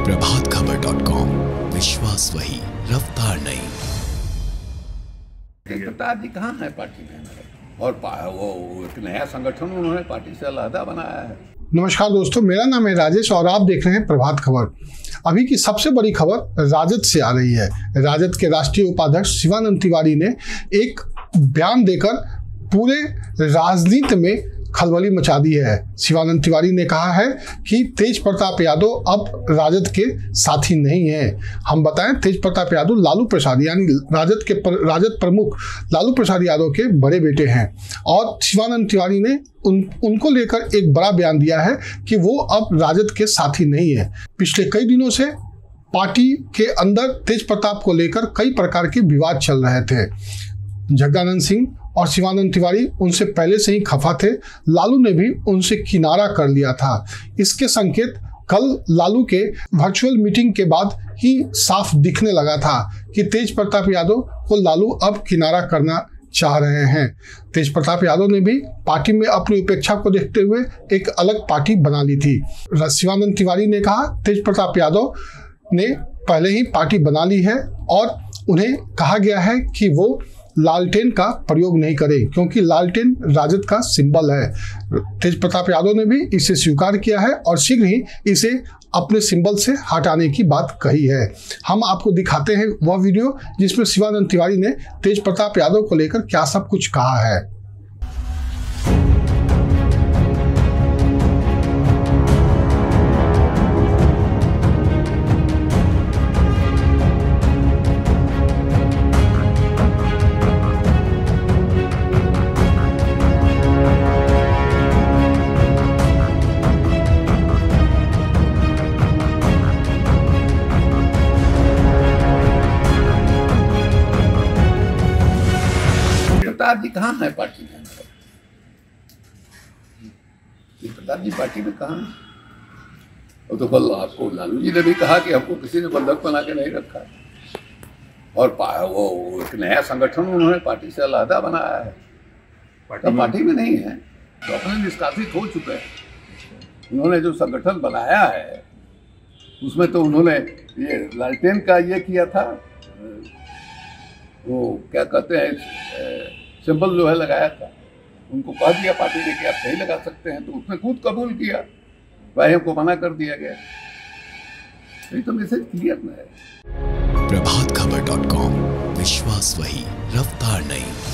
प्रभातखबर.com, विश्वास वही, रफ्तार नहीं। प्रताप जी कहाँ है पार्टी में, और वो एक नया संगठन उन्होंने पार्टी से अलहदा बनाया है। नमस्कार दोस्तों, मेरा नाम है राजेश और आप देख रहे हैं प्रभात खबर। अभी की सबसे बड़ी खबर राजद से आ रही है। राजद के राष्ट्रीय उपाध्यक्ष शिवानंद तिवारी ने एक बयान देकर पूरे राजनीति में खलबली मचा दी है। शिवानंद तिवारी ने कहा है कि तेज प्रताप यादव अब राजद के साथी नहीं है। हम बताएं, तेज प्रताप यादव लालू प्रसाद यानी राजद प्रमुख लालू प्रसाद यादव के बड़े बेटे हैं और शिवानंद तिवारी ने उनको लेकर एक बड़ा बयान दिया है कि वो अब राजद के साथी नहीं है। पिछले कई दिनों से पार्टी के अंदर तेज प्रताप को लेकर कई प्रकार के विवाद चल रहे थे। जगदानंद सिंह और शिवानंद तिवारी उनसे पहले से ही खफा थे। लालू ने भी उनसे किनारा कर लिया था। इसके संकेत कल लालू के वर्चुअल मीटिंग के बाद ही साफ दिखने लगा था कि तेज प्रताप यादव को लालू अब किनारा करना चाह रहे हैं। तेज प्रताप यादव ने भी पार्टी में अपनी उपेक्षा को देखते हुए एक अलग पार्टी बना ली थी। शिवानंद तिवारी ने कहा तेज प्रताप यादव ने पहले ही पार्टी बना ली है और उन्हें कहा गया है कि वो लालटेन का प्रयोग नहीं करें क्योंकि लालटेन राजद का सिंबल है। तेज प्रताप यादव ने भी इसे स्वीकार किया है और शीघ्र ही इसे अपने सिंबल से हटाने की बात कही है। हम आपको दिखाते हैं वह वीडियो जिसमें शिवानंद तिवारी ने तेज प्रताप यादव को लेकर क्या सब कुछ कहा है। प्रताप जी कहाँ है पार्टी में, प्रताप जी पार्टी में कहाँ है? वो तो कल आपको लालू जी ने भी कहा कि हमको किसी ने बंधक बना के नहीं रखा और वो एक नया संगठन उन्होंने पार्टी से अलहदा बनाया है। पार्टी में नहीं है तो अपने निष्कासित हो चुके हैं। उन्होंने जो संगठन बनाया है उसमें तो उन्होंने ये लालटेन का ये किया था, वो क्या कहते हैं सिंबल जो है लगाया था। उनको कह दिया पार्टी ने कि आप नहीं लगा सकते हैं तो उसने खुद कबूल किया, भाई हमको मना कर दिया गया। नहीं तो मैसेज क्लियर न है। प्रभातखबर.com, विश्वास वही, रफ्तार नहीं।